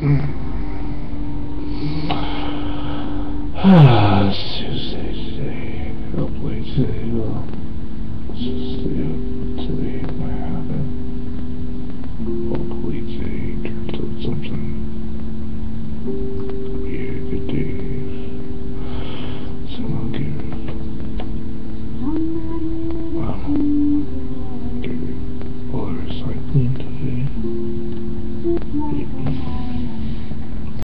It's Tuesday today. Hopefully today will stay up today.